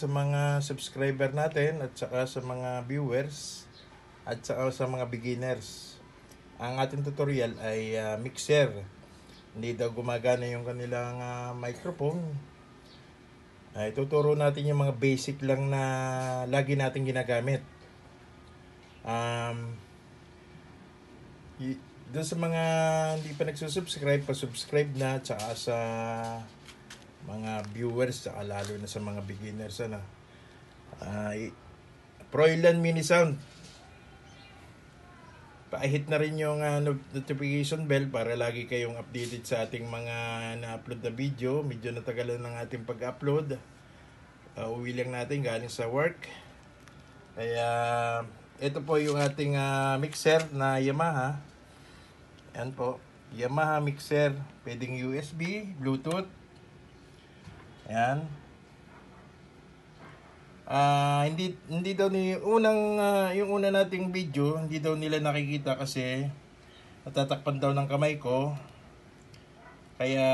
sa mga subscriber natin at saka sa mga viewers at saka sa mga beginners. Ang ating tutorial ay mixer. Hindi daw gumagana yung kanilang microphone. Ituturo natin yung mga basic lang na lagi natin ginagamit. Doon sa mga hindi pa nagsusubscribe, pa-subscribe na, tsaka sa mga viewers, tsaka lalo na sa mga beginners. Proilan Mini Sound, pa-hit na rin yung notification bell para lagi kayong updated sa ating mga na-upload na video. Medyo natagalan ng ating pag-upload. Uwi lang natin galing sa work. Kaya ito po yung ating mixer na Yamaha. Yan po, Yamaha mixer, pwedeng USB, Bluetooth. Ayan. Hindi daw ni yung una nating video, hindi daw nila nakikita kasi natatakpan daw ng kamay ko. Kaya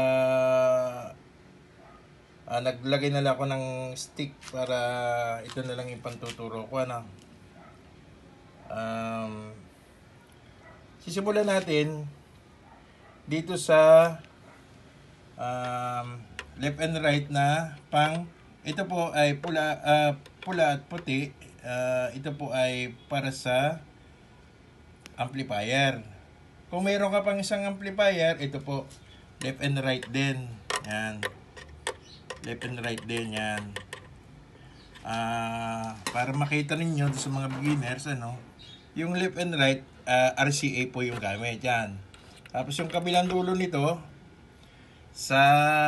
naglagay na lang ako ng stick para ito na lang yung pantuturo ko. Sisimulan natin dito sa left and right na ito po ay pula at puti. Ito po ay para sa amplifier. Kung mayroon ka pang isang amplifier, ito po left and right din. Yan. Left and right din yan. Para makita ninyo sa mga beginners, yung left and right, RCA po yung gamit. Yan. Tapos yung kabilang dulo nito sa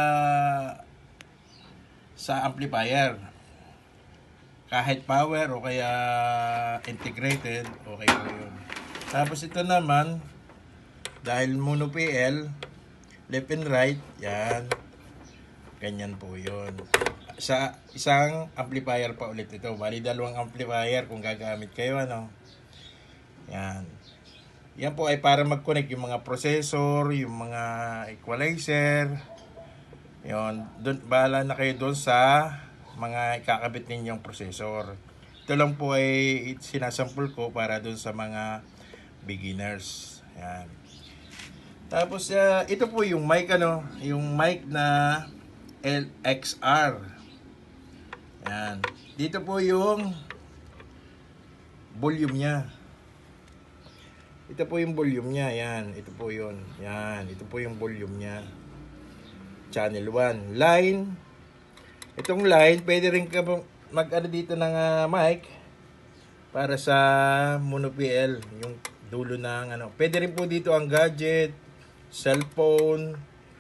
amplifier. Kahit power o kaya integrated, okay po yun. Tapos ito naman, dahil mono PL, left and right, yan. Ganyan po yun. Sa isang amplifier pa ulit ito. Bali, dalawang amplifier kung gagamit kayo, Yan. Yan po ay para mag-connect yung mga processor, yung mga equalizer. Yun. Bahala na kayo doon sa mga ikakabit ninyong processor. Ito lang po ay sinasample ko para doon sa mga beginners. Yan. Tapos ito po yung mic, yung mic na LXR. Yan. Dito po yung volume niya. Ito po yung volume niya. Yan. Ito po yun. Yan. Ito po yung volume niya. Channel 1. Line. Itong line, pwede rin ka mag-ano dito ng mic para sa mono PL. Yung dulo ng Pwede rin po dito ang gadget, cellphone,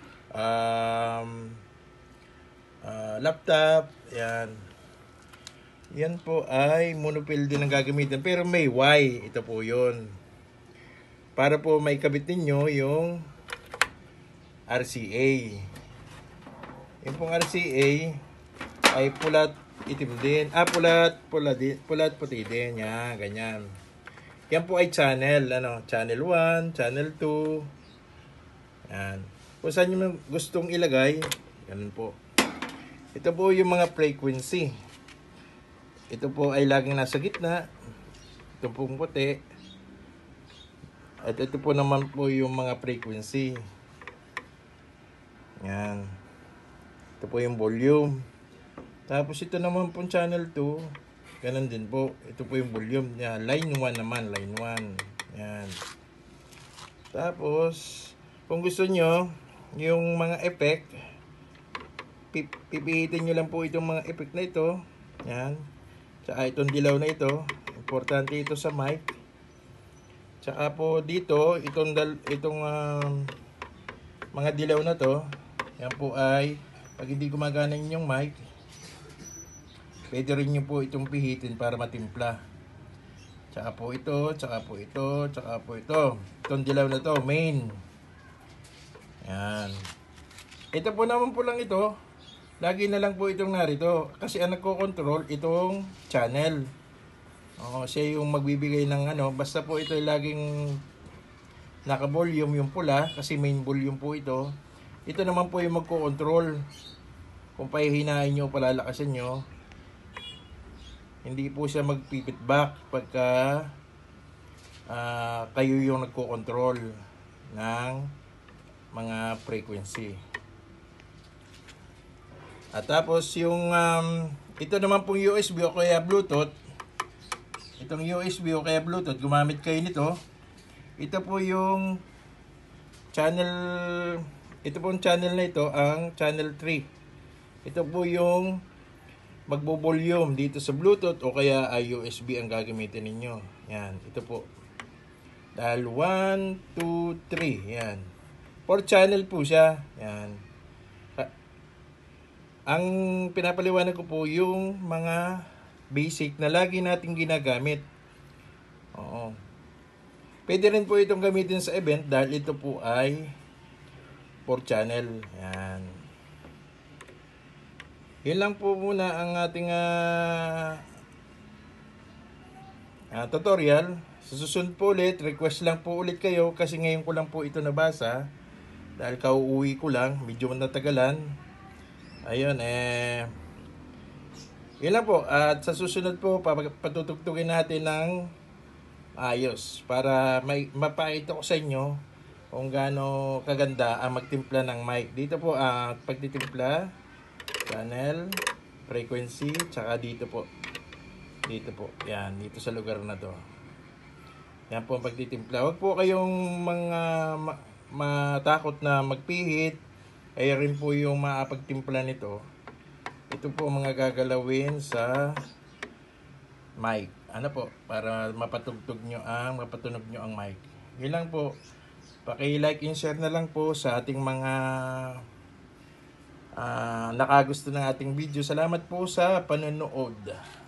laptop. Yan. Yan po ay mono PL din ang gagamitin. Pero may Y. Ito po yun. Para po may kabit ninyo yung RCA. Yung pong RCA ay pulat itim din. Pulat puti din. Yan, ganyan. Yan po ay channel. Channel 1, channel 2. Yan. Kung saan nyo gustong ilagay, ganun po. Ito po yung mga frequency. Ito po ay laging nasa gitna. Ito pong puti. At ito po naman po yung mga frequency. Yan. Ito po yung volume. Tapos ito naman po channel 2. Ganun din po. Ito po yung volume niya. Line 1 naman. Line 1. Yan. Tapos, kung gusto nyo, yung mga effect, pipihitin nyo lang po itong mga effect na ito. Yan. Tsaka itong dilaw na ito. Importante ito sa mic. Tsaka po dito, itong mga dilaw na to, yan po ay, pag hindi gumagana yung mic, pwede rin nyo po itong pihitin para matimpla. Tsaka po ito, tsaka po ito, tsaka po ito. Itong dilaw na to, main. Yan. Ito po naman po lang ito, lagi na lang po itong narito. Kasi ang nagko-control itong channel. Siya yung magbibigay ng basta po ito ay laging naka-volume yung pula kasi main volume po ito. Ito naman po yung magko-control kung pahihinain nyo, palalakasin nyo. Hindi po siya mag-feedback pagka kayo yung nagko-control ng mga frequency. At tapos yung ito naman pong USB o kaya Bluetooth. Itong USB o kaya Bluetooth, gumamit kayo nito. Ito po yung channel, ito pong channel na ito, ang channel 3. Ito po yung magbo-volume dito sa Bluetooth o kaya ay USB ang gagamitin ninyo. Yan, ito po. Dahil 1, 2, 3. Yan. 4 channel po siya. Yan. Ang pinapaliwanag ko po yung mga basic na lagi nating ginagamit. Oo. Pwede rin po itong gamitin sa event dahil ito po ay 4 channel. Yan. Yun lang po muna ang ating tutorial. Sa susunod po ulit, request lang po ulit kayo kasi ngayon ko lang po ito nabasa. Dahil kauuwi ko lang, medyo natagalan. Ayun, yun lang po. At sa susunod po, patutugtugin natin ng ayos para mapakita ko sa inyo kung gaano kaganda ang magtimpla ng mic. Dito po ang pagtitimpla, channel, frequency, tsaka dito po. Dito po. Yan, dito sa lugar na to. Yan po ang pagtitimpla. Huwag po kayong mga matakot na magpihit. Ay rin po yung maapagtimpla nito. Ito po mga gagalawin sa mic. Ano po? Para mapatunog nyo ang mic. Yun lang po. Paki-like and share na lang po sa ating mga nakagusto ng ating video. Salamat po sa panonood.